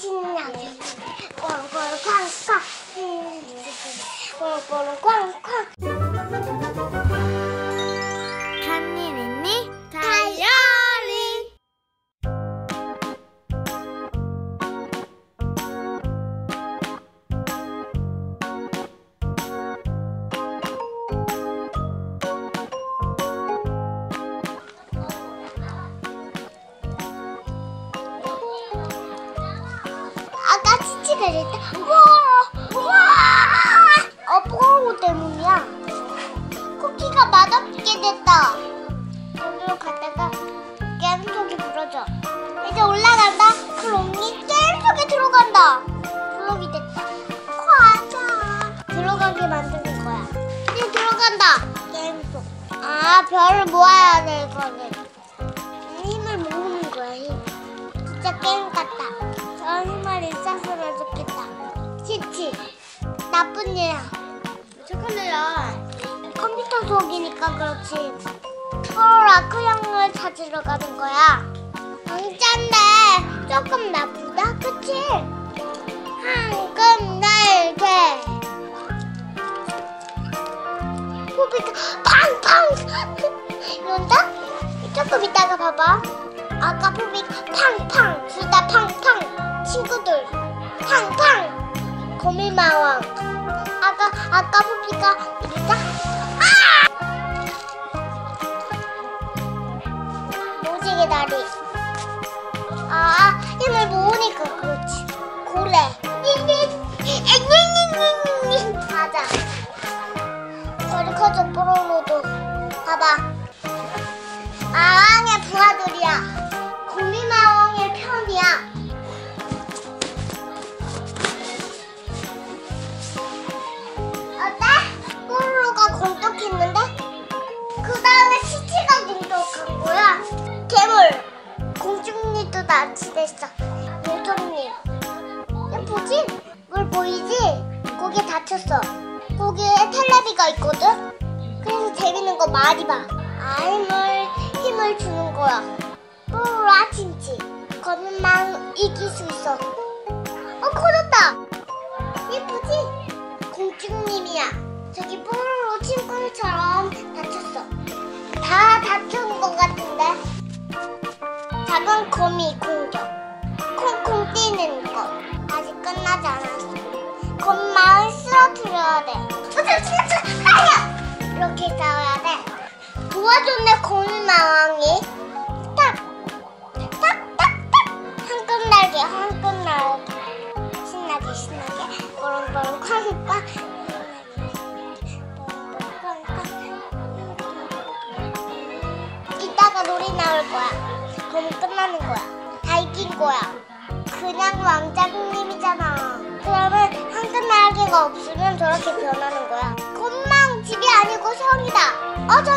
신나게 꽝꽝 꽝꽝 꽝꽝 꽝꽝. 한일 있니? 다이어리. 아까 치치가 이랬다. 우와! 버거워 때문이야. 쿠키가 맛없게 됐다. 거기로 갔다가 게임 속에 부러져. 이제 올라간다. 그럼니 게임 속에 들어간다. 블록이 됐다. 과자. 들어가게 만드는 거야. 이제 들어간다. 게임 속. 아, 별을 모아야 돼, 이거는. 힘을 모으는 거야, 힘. 진짜 게임 같다. 저 힘을 있었으면 좋겠다. 치치. 나쁜 애야. 착한 애야. 컴퓨터 속이니까 그렇지. 라크형을 찾으러 가는 거야. 진짠데 조금 나쁘다, 그치? 황금 날개. 포비가 팡팡 이런다? 조금 이따가 봐봐. 아까 포비가 팡팡, 둘 다 팡팡. 친구들 팡팡. 거미마왕. 아까 포비가 이랬다? 모지개 다리. 힘을 모으니까 그렇지. 고래. 맞아. 저리 커져, 뽀로로도. 봐봐. 왕의 부하들이야. 거미마왕의 편이야. 어때? 뽀로로가 공격했는데? 그 다음에 치치가 공격한 거야. 괴물. 공주님도 납치됐어. 요정님. 예쁘지? 물 보이지? 거기에 다쳤어. 거기에 텔레비가 있거든? 그래서 재밌는 거 많이 봐. 힘을 주는 거야. 뽀로로 아친치. 거미망 이길 수 있어. 커졌다. 예쁘지? 공주님이야. 저기 뽀로로 친구처럼 다쳤어. 다 다쳐온 것 같은데. 작은 거미 공격. 콩콩 뛰는 거. 아직 끝나지 않았어. 거미망을 쓰러뜨려야 돼. 이렇게 싸워야 돼. 도와줬네, 거미망이. 황금날개. 신나게 꼬롱꼬롱 쾅쾅. 이따가 놀이 나올 거야. 그럼 끝나는 거야. 다 이긴 거야. 그냥 왕자님이잖아. 그러면 황금날개가 없으면 저렇게 변하는 거야. 건망 집이 아니고 성이다. 저